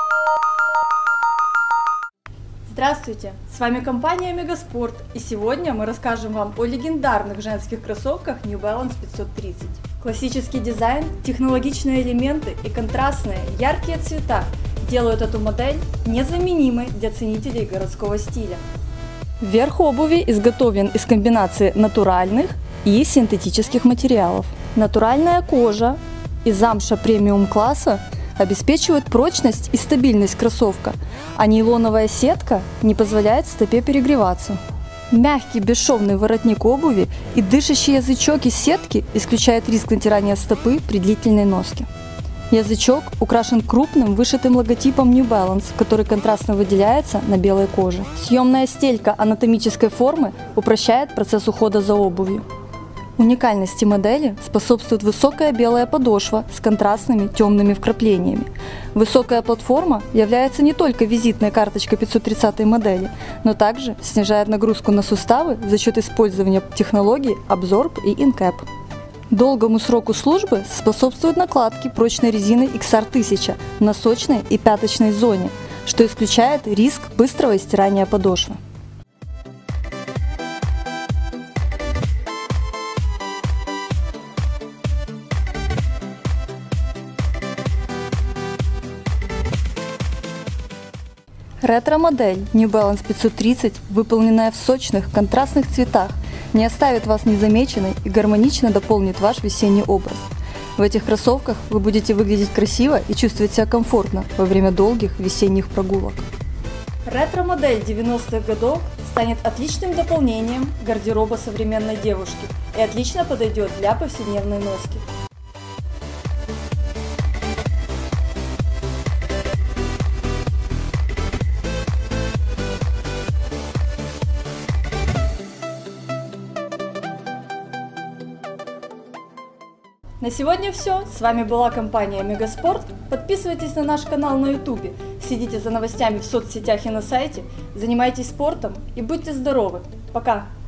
Здравствуйте! С вами компания Мегаспорт, и сегодня мы расскажем вам о легендарных женских кроссовках New Balance 530. Классический дизайн, технологичные элементы и контрастные, яркие цвета делают эту модель незаменимой для ценителей городского стиля. Верх обуви изготовлен из комбинации натуральных и синтетических материалов. Натуральная кожа и замша премиум-класса обеспечивают прочность и стабильность кроссовка, а нейлоновая сетка не позволяет стопе перегреваться. Мягкий бесшовный воротник обуви и дышащий язычок из сетки исключают риск натирания стопы при длительной носке. Язычок украшен крупным вышитым логотипом New Balance, который контрастно выделяется на белой коже. Съемная стелька анатомической формы упрощает процесс ухода за обувью. Уникальности модели способствует высокая белая подошва с контрастными темными вкраплениями. Высокая платформа является не только визитной карточкой 530 модели, но также снижает нагрузку на суставы за счет использования технологий Absorb и InCap. Долгому сроку службы способствуют накладки прочной резины XR1000 в носочной и пяточной зоне, что исключает риск быстрого стирания подошвы. Ретро-модель New Balance 530, выполненная в сочных контрастных цветах, не оставит вас незамеченной и гармонично дополнит ваш весенний образ. В этих кроссовках вы будете выглядеть красиво и чувствовать себя комфортно во время долгих весенних прогулок. Ретро-модель 90-х годов станет отличным дополнением гардероба современной девушки и отлично подойдет для повседневной носки. На сегодня все. С вами была компания Мегаспорт. Подписывайтесь на наш канал на YouTube, следите за новостями в соцсетях и на сайте, занимайтесь спортом и будьте здоровы. Пока!